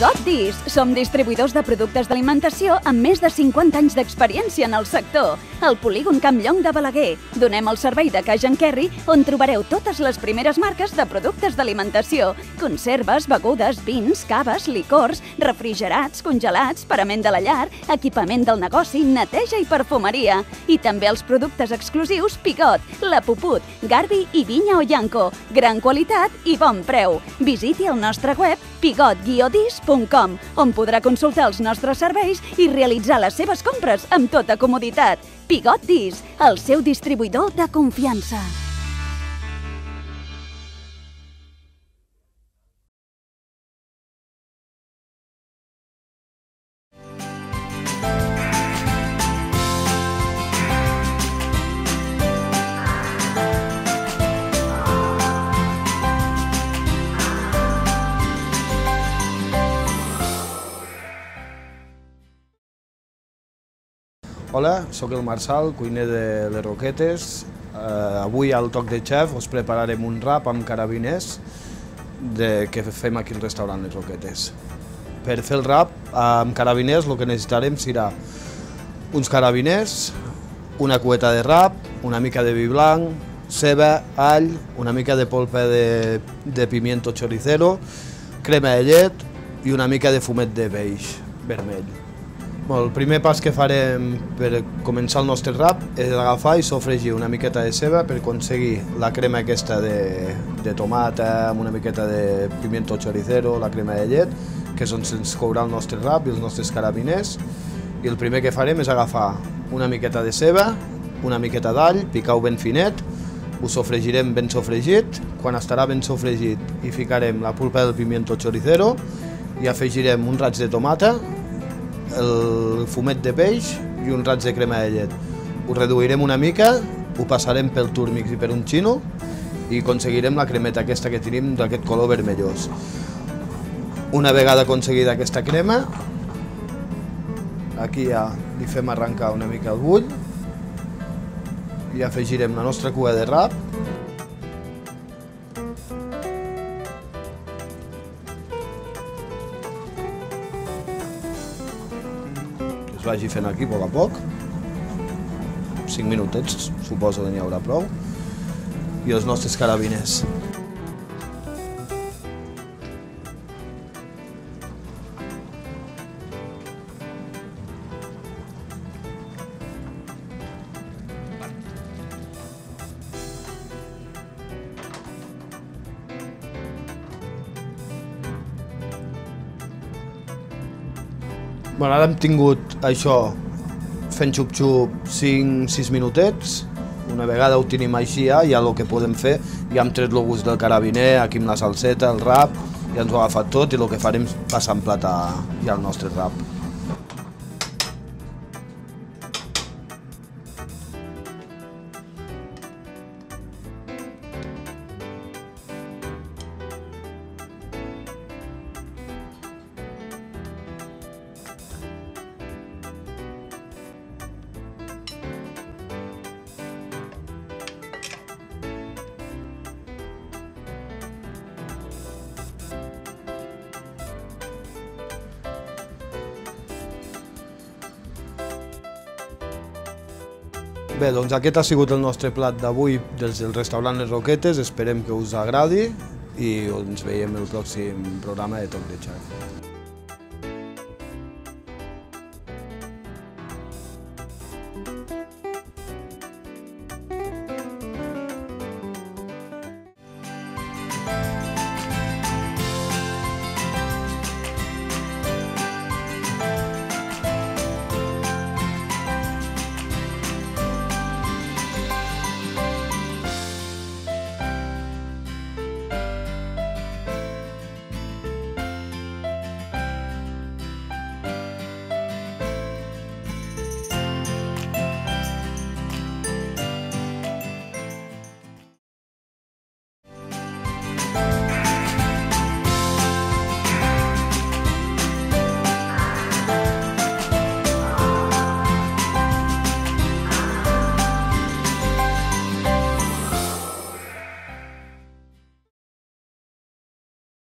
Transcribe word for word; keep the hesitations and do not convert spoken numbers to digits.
Pigot Dis. Som distribuïdors de productes d'alimentació amb més de cinquanta anys d'experiència en el sector. Al polígon Campllong de Balaguer. Donem el servei de cash and carry, on trobareu totes les primeres marques de productes d'alimentació. Conserves, begudes, vins, caves, licors, refrigerats, congelats, parament de la llar, equipament del negoci, neteja i perfumeria. I també els productes exclusius Pigot, La Puput, Garbi i Vinya Ollanco. Gran qualitat i bon preu. Visiti el nostre web pigot guió dis punt com, on podrà consultar els nostres serveis i realitzar les seves compres amb tota comoditat. Pigot Dis, el seu distribuïdor de confiança. Hola, sóc el Marçal, cuiner de les Roquetes. Uh, avui al Toc de Xef us prepararem un rap amb carabiners de, que fem aquí al restaurant Les Roquetes. Per fer el rap amb carabiners el que necessitarem serà uns carabiners, una cueta de rap, una mica de vi blanc, ceba, all, una mica de polpa de, de pimiento choricero, crema de llet i una mica de fumet de peix vermell. El primer pas que farem per començar el nostre rap és agafar i sofregir una miqueta de ceba per aconseguir la crema aquesta de, de tomata amb una miqueta de pimiento choricero, la crema de llet, que és on se'ns courà el nostre rap i els nostres carabiners. I el primer que farem és agafar una miqueta de ceba, una miqueta d'all, picar-ho ben finet, ho sofregirem ben sofregit. Quan estarà ben sofregit hi ficarem la pulpa del pimiento choricero i afegirem un raig de tomata, el fumet de peix i un raig de crema de llet. Ho reduirem una mica, ho passarem pel túrmix i per un xino i aconseguirem la cremeta aquesta que tenim d'aquest color vermellós. Una vegada aconseguida aquesta crema, aquí ja li fem arrencar una mica el bull i afegirem la nostra cua de rap. Es vagi fent aquí a poc a poc, cinc minutets, suposo que n'hi haurà prou, i els nostres carabiners. Bueno, ara hem tingut això fent xup-xup cinc sis minutets. Una vegada ho tenim així ja, ja el que podem fer, ja hem tret el gust del carabiner, aquí amb la salseta, el rap, ja ens ho ha agafat tot i el que farem és passar en plat ja el nostre rap. Bé, doncs aquest ha sigut el nostre plat d'avui des del restaurant Les Roquetes. Esperem que us agradi i ens veiem el pròxim programa de Toc de Xef.